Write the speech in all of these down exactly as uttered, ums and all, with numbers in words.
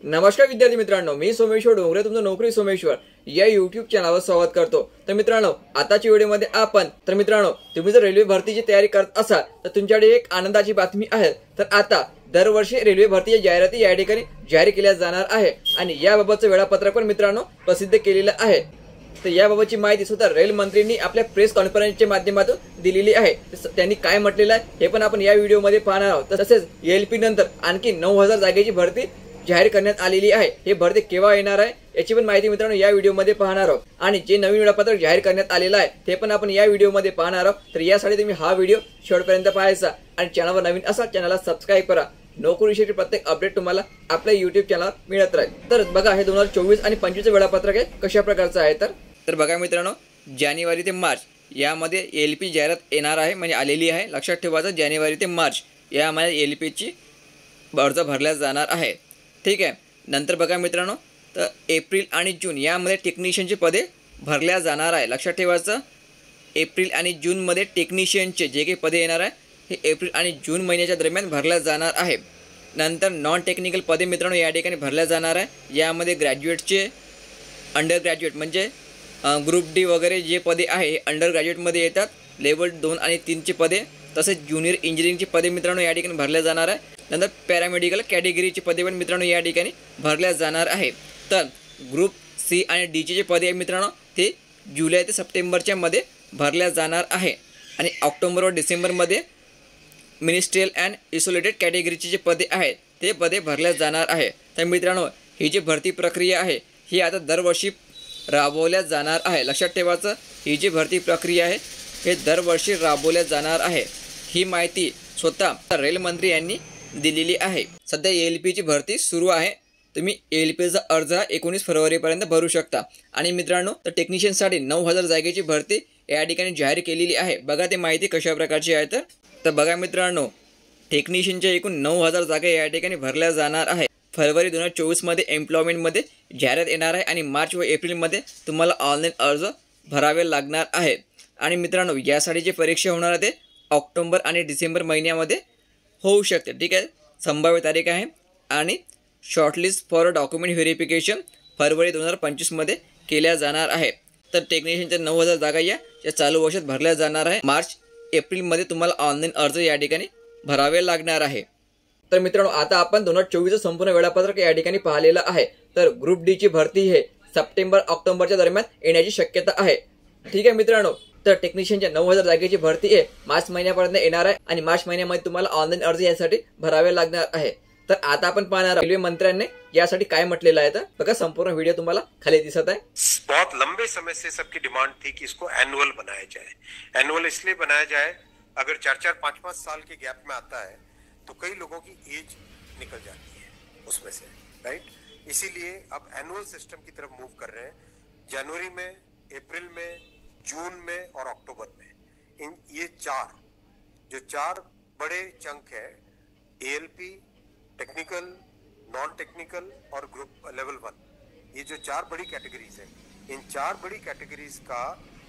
नमस्कार विद्यार्थी मित्रांनो, मी सोमेश्वर डोंगरे तुमचं नोकरी सोमेश्वर या यूट्यूब चॅनलवर स्वागत करतो। तर मित्रांनो, आताच्या व्हिडिओमध्ये आपण तर मित्रांनो तुम्ही जर रेल्वे भरतीची तयारी करत असाल तर तुमच्याकडे एक आनंदाची बातमी आहे। तर आता दरवर्षी रेल्वे भरतीच्या जाहिराती या ठिकाणी जाहीर केल्या जाणार आहे आणि याबाबतचं वेळापत्रक पण मित्रांनो प्रसिद्ध केलेलं आहे। तर याबाबतची माहिती सुद्धा रेल मंत्रींनी आपल्या प्रेस कॉन्फरन्सच्या माध्यमातून दिलेली आहे। त्यांनी काय म्हटलेलं आहे हे पण आपण या व्हिडिओमध्ये पाहणार आहोत। तसेच एलपी नंतर आणखी नऊ हजार जागेची भरती जाहीर करण्यात आलेली आहे। हे भरती केव्हा येणार आहे याची पण माहिती मित्रांनो या व्हिडिओमध्ये पाहणार आहोत आणि जे नवीन वेळापत्रक जाहीर करण्यात आलेलं आहे ते पण आपण या व्हिडिओमध्ये पाहणार आहोत। तर यासाठी तुम्ही हा व्हिडिओ शेवटपर्यंत पाहायचा आणि चॅनलवर नवीन असाल चॅनलला सबस्क्राइब करा। नोकरीविषयी प्रत्येक अपडेट तुम्हाला आपल्या यूट्यूब चॅनलवर मिळत राहील। तर बघा, हे दोन हजार चोवीस आणि पंचवीस वेळापत्रक आहे कशा प्रकारचं आहे। तर तर बघा मित्रांनो, जानेवारी ते मार्च यामध्ये एलपी जाहिरात येणार आहे, म्हणजे आलेली आहे। लक्षात ठेवायचं, जानेवारी ते मार्च यामध्ये एलपीची अर्ज भरल्या जाणार आहे, ठीक आहे। नंतर बघा मित्रांनो, तर एप्रिल आणि जून यामध्ये टेक्निशियनची पदे भरल्या जाणार आहे। लक्षात ठेवायचं, एप्रिल आणि जूनमध्ये टेक्निशियनचे जे काही पदे येणार आहे हे एप्रिल आणि जून महिन्याच्या दरम्यान भरल्या जाणार आहे। नंतर नॉन टेक्निकल पदे मित्रांनो या ठिकाणी भरल्या जाणार आहे। यामध्ये ग्रॅज्युएटचे, अंडर ग्रॅज्युएट म्हणजे ग्रुप डी वगैरे जे पदे आहे हे अंडर ग्रॅज्युएटमध्ये येतात। लेवल दोन आणि तीनची पदे, तसेच ज्युनियर इंजिनिअरिंगची पदे मित्रांनो या ठिकाणी भरल्या जाणार आहे। नंतर पॅरामेडिकल कॅटेगरीची पदे पण मित्रांनो या ठिकाणी भरल्या जाणार आहे। तर ग्रुप सी आणि डीची जे पदे आहे मित्रांनो ते जुलै ते सप्टेंबरच्या मध्ये भरल्या जाणार आहे आणि ऑक्टोबर व डिसेंबरमध्ये मिनिस्ट्रियल अँड इसोलेटेड कॅटेगरीची जे पदे आहेत ते पदे भरल्या जाणार आहे। तर मित्रांनो, ही जी भरती प्रक्रिया आहे ही आता दरवर्षी राबवल्या जाणार आहे। लक्षात ठेवायचं, ही जी भरती प्रक्रिया आहे हे दरवर्षी राबवल्या जाणार आहे। ही माहिती स्वतः रेल मंत्री यांनी दिलेली आहे। सध्या एलपीची भरती सुरू आहे। तुम्ही एलपीचा अर्ज एकोणीस फरवरीपर्यंत भरू शकता आणि मित्रांनो, तर टेक्निशियनसाठी नऊ हजार जागेची भरती या ठिकाणी जाहीर केलेली आहे। बघा ते माहिती कशा प्रकारची आहे। तर तर बघा मित्रांनो, टेक्निशियनच्या एकूण नऊ हजार जागा या ठिकाणी भरल्या जाणार आहे। फरवरी दोन हजार चोवीसमध्ये एम्प्लॉयमेंटमध्ये जाहिरात येणार आहे आणि मार्च व एप्रिलमध्ये तुम्हाला ऑनलाईन अर्ज भरावे लागणार आहे। आणि मित्रांनो, यासाठी जी परीक्षा होणार आहे ते ऑक्टोबर आणि डिसेंबर महिन्यामध्ये होऊ शकते, ठीक आहे। संभाव्य तारीख आहे आणि शॉर्टलिस्ट फॉर डॉक्युमेंट व्हेरिफिकेशन फरवरी दोन हजार पंचवीसमध्ये केल्या जाणार आहे। तर टेक्निशियनच्या नऊ हजार जागा या या चालू वर्षात भरल्या जाणार आहे। मार्च एप्रिलमध्ये तुम्हाला ऑनलाईन अर्ज या ठिकाणी भरावे लागणार आहे। तर मित्रांनो, आता आपण दोन हजार चोवीसचं संपूर्ण वेळापत्रक या ठिकाणी पाहिलेलं आहे। तर ग्रुप डी ची भरती हे सप्टेंबर ऑक्टोबरच्या दरम्यान येण्याची शक्यता आहे, ठीक आहे मित्रांनो। तर टेक्निशियनच्या नऊ हजार जागेची भरती आहे मार्च महिन्यापर्यंत येणार आहे आणि मार्च महिन्यामध्ये तुम्हाला ऑनलाईन अर्ज यासाठी भरावे लागणार आहे। तर आता आपण पाहणार रेल्वे मंत्र्यांनी यासाठी काय म्हटलेलं आहे। तर बघा, संपूर्ण व्हिडिओ तुम्हाला खाली दिसत आहे। बहुत लंबे समय से सबकी डिमांड थी कि इसको एनुअल बनाया जाए। एनुअल इसलिए बनाया जाए, अगर चार चार पांच पांच साल के गैप में आता है तो कई लोगों की एज निकल जाती है उसमें से, राइट। इसीलिए अब एनुअल सिस्टम की तरफ मूव कर रहे हैं। जनवरी में, अप्रैल में, जून में और अक्टूबर में, इन ये चार जो चार बड़े चंक है, एएलपी, टेक्निकल, नॉन टेक्निकल और ग्रुप लेवल वन, ये जो चार बड़ी कैटेगरीज है, इन चार बड़ी कैटेगरीज का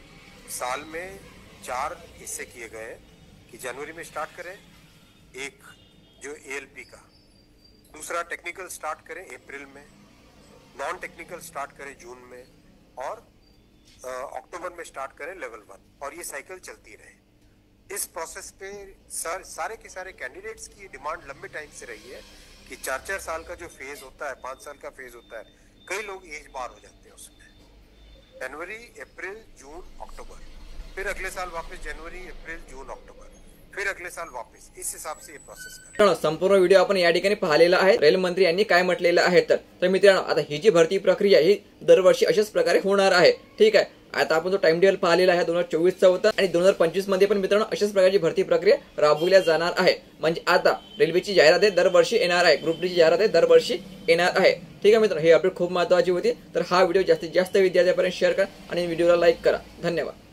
साल में चार हिस्से किए गए कि जनवरी में स्टार्ट करें एक जो एएलपी का, दूसरा टेक्निकल स्टार्ट करें अप्रैल में, नॉन टेक्निकल स्टार्ट करें जून में और अक्टूबर में स्टार्ट करें लेवल वन, और ये साइकिल चलती रहे। इस प्रोसेस पे सर सारे के सारे कैंडिडेट्स की डिमांड लंबे टाइम से रही है कि चार चार साल का जो फेज होता है, पाँच साल का फेज होता है, कई लोग एज बार हो जाते हैं उसमें। जनवरी, अप्रैल, जून, अक्टूबर, फिर अगले साल वापस जनवरी, अप्रैल, जून, अक्टूबर, फिर अगले साल वापस, इस हिसाब से ये प्रोसेस कर। संपूर्ण व्हिडिओ आपण या ठिकाणी पाहिलेला आहे। रेल मंत्री यांनी काय म्हटलेलं आहे। तर तर मित्रांनो, आता ही जी भरती प्रक्रिया ही दरवर्षी अशाच प्रकारे होणार आहे, ठीक आहे। आता आपण जो टाइम टेबल पाहिलेला आहे दोन हजार चोवीसचा होता आणि दोन हजार पंचवीस मध्ये पण मित्रांनो अशाच प्रकारची भरती प्रक्रिया राबवल्या जाणार आहे। म्हणजे आता रेल्वेची जाहिरात आहे दरवर्षी येणार आहे, ग्रुप डी ची जाहिरात आहे दरवर्षी येणार आहे, ठीक आहे मित्रांनो। हे अपडेट खूप महत्त्वाची होती। तर हा व्हिडिओ जास्तीत जास्त विद्यार्थ्यांपर्यंत शेअर करा आणि व्हिडिओला लाईक करा। धन्यवाद।